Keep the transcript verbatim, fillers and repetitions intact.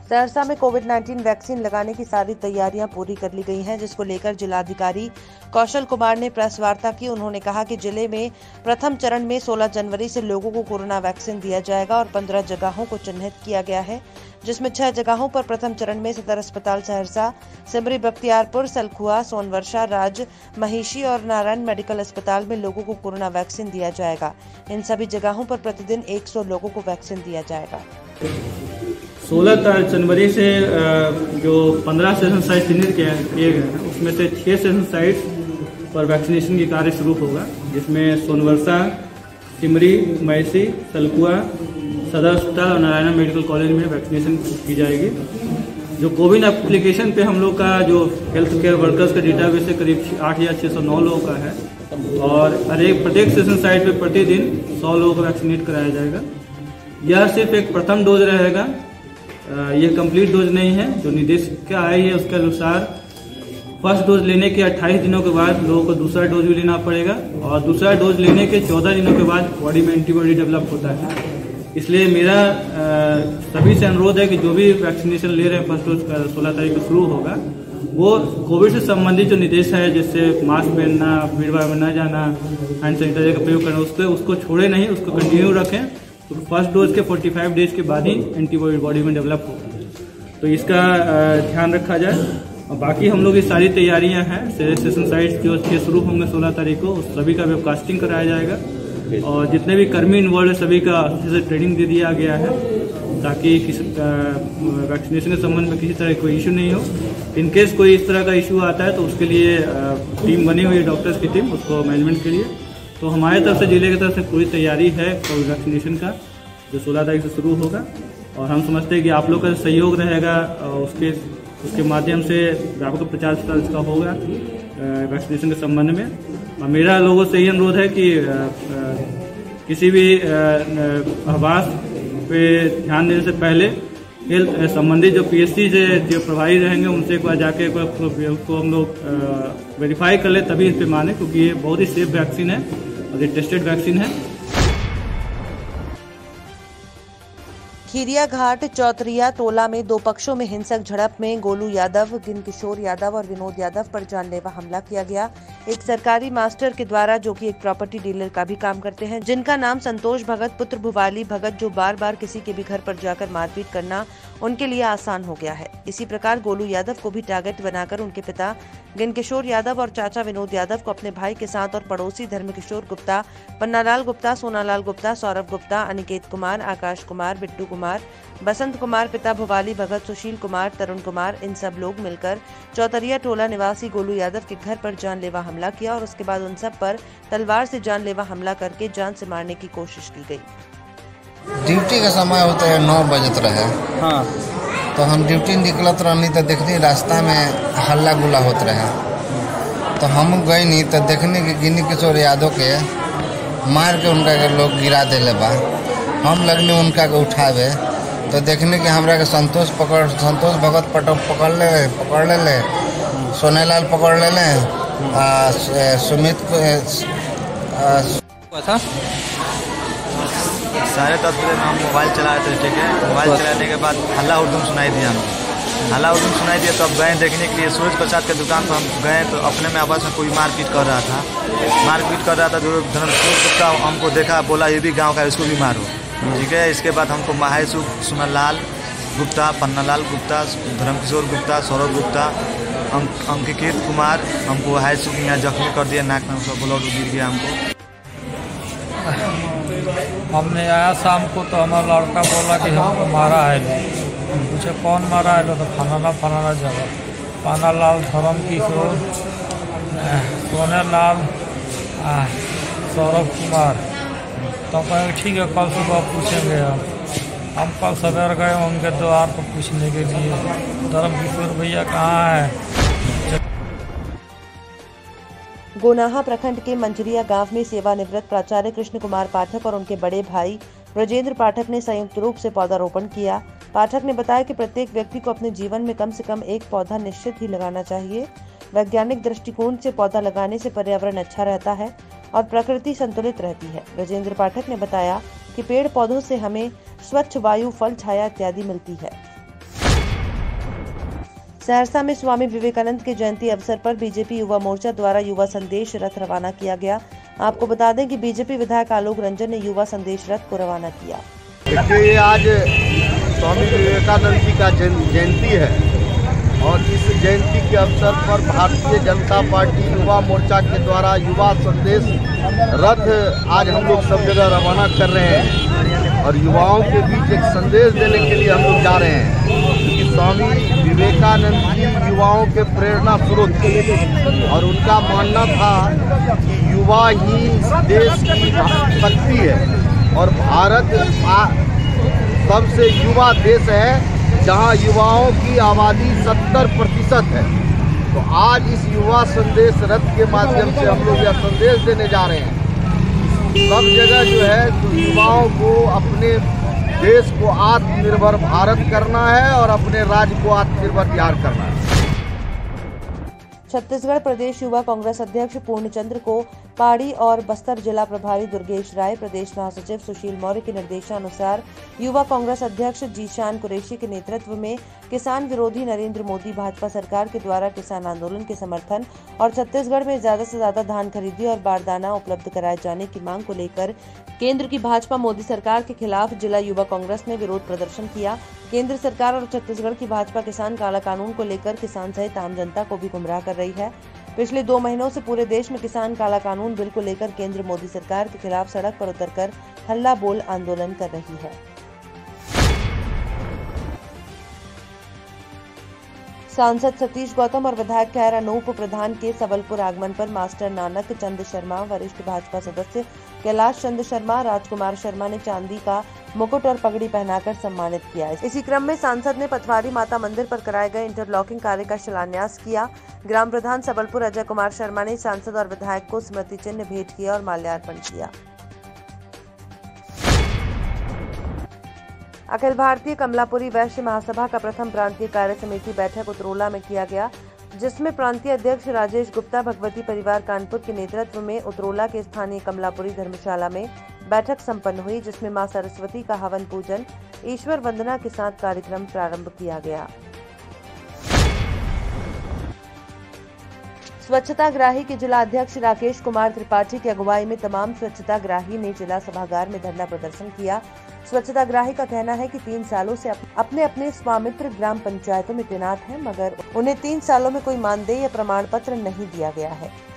सहरसा में कोविड उन्नीस वैक्सीन लगाने की सारी तैयारियां पूरी कर ली गई हैं, जिसको लेकर जिलाधिकारी कौशल कुमार ने प्रेस वार्ता की। उन्होंने कहा कि जिले में प्रथम चरण में सोलह जनवरी से लोगों को कोरोना वैक्सीन दिया जाएगा और पंद्रह जगहों को चिन्हित किया गया है, जिसमें छह जगहों पर प्रथम चरण में सदर अस्पताल सहरसा, सिमरी बख्तियारपुर, सलखुआ, सोनवर्षा, राज, महिषी और नारायण मेडिकल अस्पताल में लोगों को कोरोना वैक्सीन दिया जाएगा। इन सभी जगहों पर प्रतिदिन सौ लोगों को वैक्सीन दिया जाएगा। सोलह जनवरी से जो पंद्रह सेशन साइट चिन्हित किए गए हैं, उसमें से छह सेशन साइट पर वैक्सीनेशन की कार्य शुरू होगा, जिसमें सोनवर्षा, सिमरी, महिषी, सलखुआ, सदर अस्पताल और नारायण मेडिकल कॉलेज में वैक्सीनेशन की जाएगी। जो कोविन एप्लीकेशन पे हम लोग का जो हेल्थ केयर वर्कर्स का डेटाबेस है करीब आठ हज़ार छः सौ नौ लोगों का है और हर एक प्रत्येक सेशन साइट पे प्रतिदिन सौ लोगों को वैक्सीनेट कराया जाएगा। यह सिर्फ एक प्रथम डोज रहेगा, यह कंप्लीट डोज नहीं है। जो निर्देश का आई है उसके अनुसार फर्स्ट डोज लेने के अट्ठाईस दिनों के बाद लोगों को दूसरा डोज भी लेना पड़ेगा और दूसरा डोज लेने के चौदह दिनों के बाद बॉडी में एंटीबॉडी डेवलप होता है। इसलिए मेरा सभी से अनुरोध है कि जो भी वैक्सीनेशन ले रहे हैं फर्स्ट डोज का सोलह तारीख को शुरू होगा, वो कोविड से संबंधित जो निर्देश है, जैसे मास्क पहनना, भीड़ भाड़ में न जाना, हैंड सैनिटाइजर का प्रयोग करना, उसको उसको छोड़े नहीं, उसको कंटिन्यू रखें। तो फर्स्ट डोज के पैंतालीस डेज के बाद ही एंटीबॉडी बॉडी में डेवलप होगा, तो इसका ध्यान रखा जाए। और बाकी हम लोग की सारी तैयारियां हैं। सेशन साइट्स जो छह शुरू होंगे सोलह तारीख को, उस सभी का वेबकास्टिंग कराया जाएगा और जितने भी कर्मी इन्वॉल्व है सभी का अच्छे से ट्रेनिंग दे दिया गया है, ताकि किसी वैक्सीनेशन के संबंध में किसी तरह कोई इशू नहीं हो। इनकेस कोई इस तरह का इशू आता है तो उसके लिए टीम बनी हुई है, डॉक्टर्स की टीम, उसको मैनेजमेंट के लिए। तो हमारे तरफ से, जिले की तरफ से पूरी तैयारी है कोविड वैक्सीनेशन का, जो सोलह तारीख से शुरू होगा और हम समझते हैं कि आप लोग का सहयोग रहेगा और उसके उसके माध्यम से व्यापक प्रचार प्रसार इसका होगा वैक्सीनेशन के संबंध में। और मेरा लोगों से यही अनुरोध है कि आ, आ, किसी भी आवास पे ध्यान देने से पहले हेल्थ संबंधित जो पीएचसी से जो प्रभारी रहेंगे उनसे एक बार जाके उसको हम लोग वेरीफाई कर ले, तभी इस पे माने, क्योंकि ये बहुत ही सेफ वैक्सीन है और ये टेस्टेड वैक्सीन है। खीरिया घाट चौतरिया टोला में दो पक्षों में हिंसक झड़प में गोलू यादव, गिनकिशोर यादव और विनोद यादव पर जानलेवा हमला किया गया। एक सरकारी मास्टर के द्वारा, जो कि एक प्रॉपर्टी डीलर का भी काम करते हैं, जिनका नाम संतोष भगत पुत्र भुवाली भगत, जो बार बार किसी के भी घर पर जाकर मारपीट करना उनके लिए आसान हो गया है। इसी प्रकार गोलू यादव को भी टारगेट बनाकर उनके पिता गिनकिशोर यादव और चाचा विनोद यादव को अपने भाई के साथ और पड़ोसी धर्मकिशोर गुप्ता, पन्नालाल गुप्ता, सोनालाल गुप्ता, सौरभ गुप्ता, अनिकेत कुमार, आकाश कुमार, बिट्टू कुमार, बसंत कुमार, पिता भुवाली भगत, सुशील कुमार, तरुण कुमार, इन सब लोग मिलकर चौतरिया टोला निवासी गोलू यादव के घर पर जानलेवा हमला किया और उसके बाद उन सब पर तलवार से जानलेवा हमला करके जान से मारने की कोशिश की गई। ड्यूटी का समय होता है नौ बजत रहे, हाँ, तो हम ड्यूटी निकलत रहनी तो देखनी रास्ता में हल्ला गुल्ला होत रहे, तो हम गए नहीं तो देखने के गिनी किशोर यादव के मार के उनका के लोग गिरा देले बा। हम लगने उनका के उठावे तो देखने के हमरा के संतोष पकड़ संतोष भगत पटो पकड़ ले पकड़ ले ले सोनेलाल पकड़ ले ले सुमित को था साढ़े दस बजे में हम मोबाइल चलाए थे, ठीक है। मोबाइल चलाने के बाद हल्ला उर्दू सुनाई दिया, हमें हल्ला उर्दू सुनाई दिया, तो अब गए देखने के लिए सूरज प्रसाद के दुकान पर हम गए, तो अपने में आपस में कोई मारपीट कर रहा था मारपीट कर रहा था जो धर्मकिशोर गुप्ता हमको देखा, बोला ये भी गाँव का, इसको भी मारो, ठीक है। इसके बाद हमको महायसु सुनालाल गुप्ता, पन्नालाल गुप्ता, धर्मकिशोर गुप्ता, सौरभ गुप्ता, अंकित कुमार, हमको हाईसु यहाँ जख्मी कर दिया, नाक में उसका ब्लड गिर गया हमको। हमने आया शाम को तो हमारा लड़का बोला कि हमको मारा है, पूछे कौन मारा है, तो फलाना फलाना जगह, पानालाल, धर्म किशोर, सोनेलाल, सौरभ कुमार। तो कहें ठीक है कल सुबह पूछेंगे हम हम कल सवेर गए उनके द्वार पर पूछने के लिए, धर्म किशोर भैया कहाँ है। गोनाहा प्रखंड के मंजरिया गांव में सेवानिवृत्त प्राचार्य कृष्ण कुमार पाठक और उनके बड़े भाई ब्रजेंद्र पाठक ने संयुक्त रूप से पौधारोपण किया। पाठक ने बताया कि प्रत्येक व्यक्ति को अपने जीवन में कम से कम एक पौधा निश्चित ही लगाना चाहिए। वैज्ञानिक दृष्टिकोण से पौधा लगाने से पर्यावरण अच्छा रहता है और प्रकृति संतुलित रहती है। ब्रजेंद्र पाठक ने बताया कि पेड़ पौधों से हमें स्वच्छ वायु, फल, छाया इत्यादि मिलती है। सहरसा में स्वामी विवेकानंद के जयंती अवसर पर बीजेपी युवा मोर्चा द्वारा युवा संदेश रथ रवाना किया गया। आपको बता दें कि बीजेपी विधायक आलोक रंजन ने युवा संदेश रथ को रवाना किया। देखिए, आज स्वामी विवेकानंद जी का जयंती है और इस जयंती के अवसर पर भारतीय जनता पार्टी युवा मोर्चा के द्वारा युवा संदेश रथ आज हम लोग सब जगह रवाना कर रहे हैं और युवाओं के बीच एक संदेश देने के लिए हम लोग जा रहे हैं, क्योंकि स्वामी विवेकानंद जी युवाओं के प्रेरणा स्रोत थे और उनका मानना था कि युवा ही देश की शक्ति है और भारत सबसे युवा देश है जहां युवाओं की आबादी सत्तर प्रतिशत है। तो आज इस युवा संदेश रथ के माध्यम से हम लोग यह संदेश देने जा रहे हैं, सब जगह जो है तो युवाओं को अपने देश को आत्मनिर्भर भारत करना है और अपने राज्य को आत्मनिर्भर बिहार करना है। छत्तीसगढ़ प्रदेश युवा कांग्रेस अध्यक्ष पूर्णचंद्र को पहाड़ी और बस्तर जिला प्रभारी दुर्गेश राय, प्रदेश महासचिव सुशील मौर्य के निर्देशानुसार युवा कांग्रेस अध्यक्ष जीशान कुरैशी के नेतृत्व में किसान विरोधी नरेंद्र मोदी भाजपा सरकार के द्वारा किसान आंदोलन के समर्थन और छत्तीसगढ़ में ज्यादा से ज्यादा धान खरीदी और बारदाना उपलब्ध कराए जाने की मांग को लेकर केंद्र की भाजपा मोदी सरकार के खिलाफ जिला युवा कांग्रेस ने विरोध प्रदर्शन किया। केंद्र सरकार और छत्तीसगढ़ की भाजपा किसान काला कानून को लेकर किसान सहित आम जनता को भी गुमराह कर रही है। पिछले दो महीनों से पूरे देश में किसान काला कानून बिल को लेकर केंद्र मोदी सरकार के खिलाफ सड़क पर उतरकर हल्ला बोल आंदोलन कर रही है। सांसद सतीश गौतम और विधायक खैर अनूप प्रधान के सबलपुर आगमन पर मास्टर नानक चंद शर्मा, वरिष्ठ भाजपा सदस्य कैलाश चंद शर्मा, राजकुमार शर्मा ने चांदी का मुकुट और पगड़ी पहनाकर सम्मानित किया। इसी क्रम में सांसद ने पथवारी माता मंदिर पर कराए गए इंटरलॉकिंग कार्य का शिलान्यास किया। ग्राम प्रधान सबलपुर अजय कुमार शर्मा ने सांसद और विधायक को स्मृति चिन्ह भेंट किया और माल्यार्पण किया। अखिल भारतीय कमलापुरी वैश्य महासभा का प्रथम प्रांतीय कार्य समिति बैठक उतरोला में किया गया, जिसमें प्रांतीय अध्यक्ष राजेश गुप्ता भगवती परिवार कानपुर के नेतृत्व में उतरोला के स्थानीय कमलापुरी धर्मशाला में बैठक संपन्न हुई, जिसमें मां सरस्वती का हवन पूजन ईश्वर वंदना के साथ कार्यक्रम प्रारंभ किया गया। स्वच्छताग्राही के जिला अध्यक्ष राकेश कुमार त्रिपाठी की अगुवाई में तमाम स्वच्छताग्राही ने जिला सभागार में धरना प्रदर्शन किया। स्वच्छताग्राही का कहना है कि तीन सालों से अपने अपने स्वामित्र ग्राम पंचायतों में तैनात हैं, मगर उन्हें तीन सालों में कोई मानदेय या प्रमाण पत्र नहीं दिया गया है।